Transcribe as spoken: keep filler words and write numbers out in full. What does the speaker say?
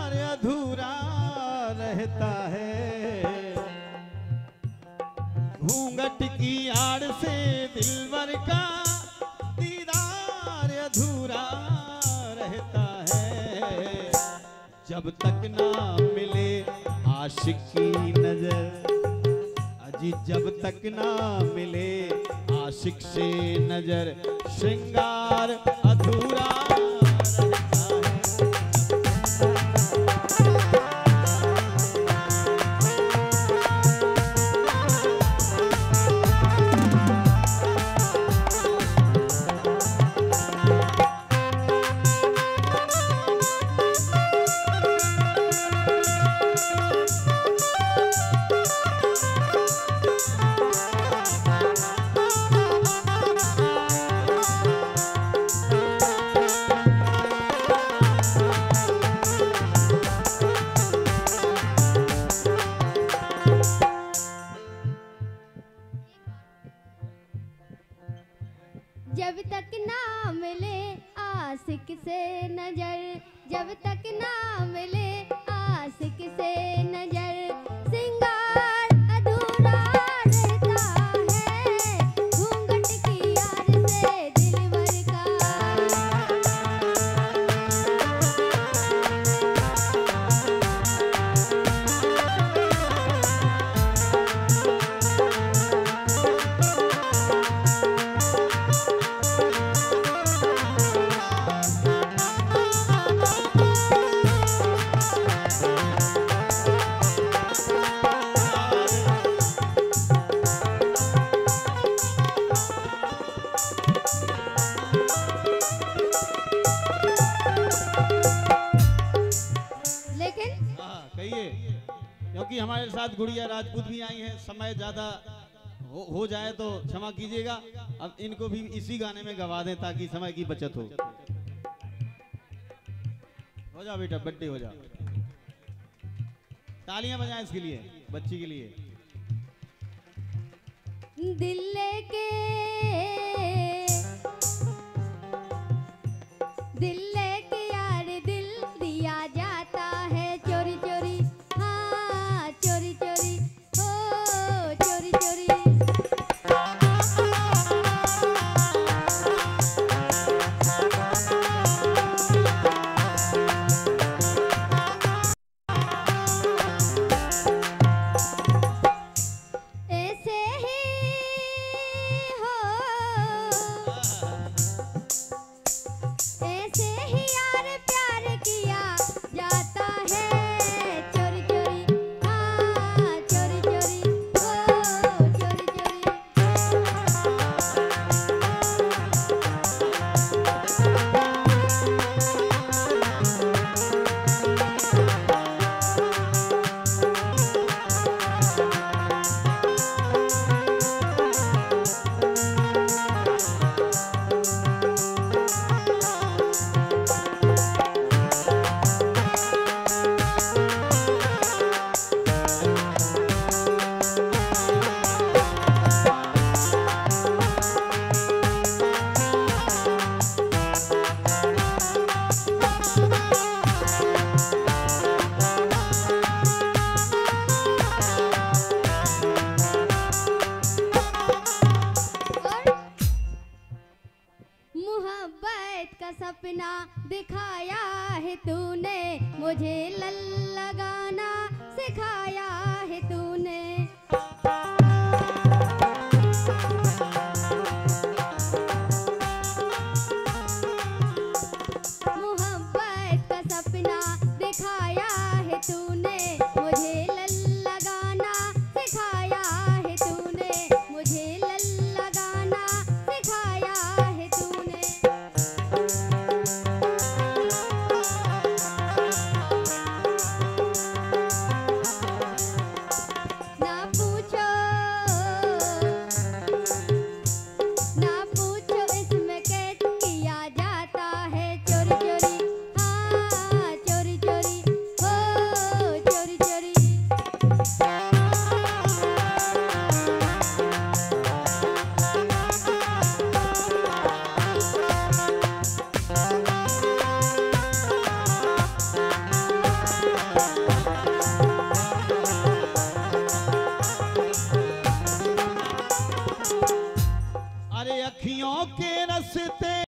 श्रृंगार अधूरा रहता है। घूंघट की आड़ से दिलवर का दीदार अधूरा रहता है। जब तक ना मिले आशिक की नजर, अजी जब तक ना मिले आशिक से नजर, श्रृंगार अधूरा जब तक ना मिले आशिक से नजर, जब तक ना मिले आशिक से नजर, श्रृंगार अधूरा रहता है। घूंघट की आड़ से दिलवर का क्योंकि हमारे साथ गुड़िया राजपूत भी आई हैं, समय ज्यादा हो, हो जाए तो क्षमा कीजिएगा। अब इनको भी इसी गाने में गवा दें ताकि समय की बचत हो। हो जाओ बेटा, बर्थडे हो जाओ। तालियां बजाएं इसके लिए, बच्ची के लिए। दिल लेके दिल लेके यार दिल दिया जाता है चोरी चोरी, हाँ चोरी चोरी, ओ चोरी चोरी। ऐसे ही हो, ऐसे ही यार प्यार किया जाता है चोरी चोरी, हाँ चोरी चोरी, ओ चोरी चोरी। मोहब्बत का सपना दिखाया है तूने, मुझे लल लगाना सिखाया है तूने। मोहब्बत का सपना दिखाया है तूने, मुझे लल लगाना सिखाया है तूने, मुझे लल लगाना सिखाया है तूने। अरे अखियों के रस्ते